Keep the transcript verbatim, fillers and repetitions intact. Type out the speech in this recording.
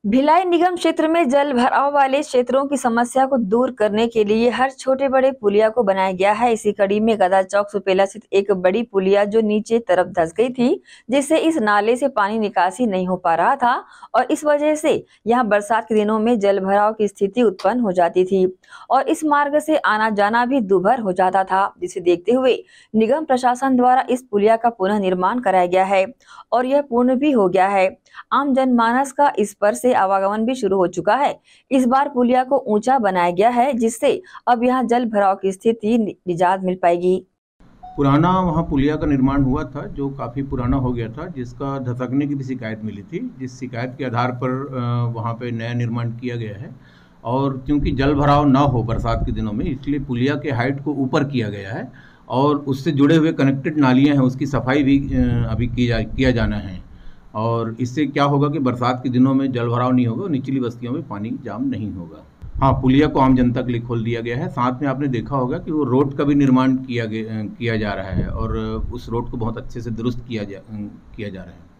भिलाई निगम क्षेत्र में जल भराव वाले क्षेत्रों की समस्या को दूर करने के लिए हर छोटे बड़े पुलिया को बनाया गया है। इसी कड़ी में गदा चौक सुपेला स्थित एक बड़ी पुलिया जो नीचे तरफ धंस गई थी, जिससे इस नाले से पानी निकासी नहीं हो पा रहा था और इस वजह से यहां बरसात के दिनों में जल भराव की स्थिति उत्पन्न हो जाती थी और इस मार्ग से आना जाना भी दुभर हो जाता था, जिसे देखते हुए निगम प्रशासन द्वारा इस पुलिया का पुनः निर्माण कराया गया है और यह पूर्ण भी हो गया है। आम जनमानस का इस पर से आवागमन भी शुरू हो चुका है। इस बार पुलिया को ऊंचा बनाया गया है, जिससे अब यहां जल भराव की स्थिति निजात मिल पाएगी। पुराना वहाँ पुलिया का निर्माण हुआ था जो काफ़ी पुराना हो गया था, जिसका धसकने की भी शिकायत मिली थी, जिस शिकायत के आधार पर वहाँ पे नया निर्माण किया गया है। और क्योंकि जल भराव ना हो बरसात के दिनों में, इसलिए पुलिया के हाइट को ऊपर किया गया है और उससे जुड़े हुए कनेक्टेड नालियाँ हैं उसकी सफाई भी अभी की जा किया जाना है। और इससे क्या होगा कि बरसात के दिनों में जल भराव नहीं होगा, निचली बस्तियों में पानी जाम नहीं होगा। हाँ, पुलिया को आम जनता के लिए खोल दिया गया है। साथ में आपने देखा होगा कि वो रोड का भी निर्माण किया गया किया जा रहा है और उस रोड को बहुत अच्छे से दुरुस्त किया जा किया जा रहा है।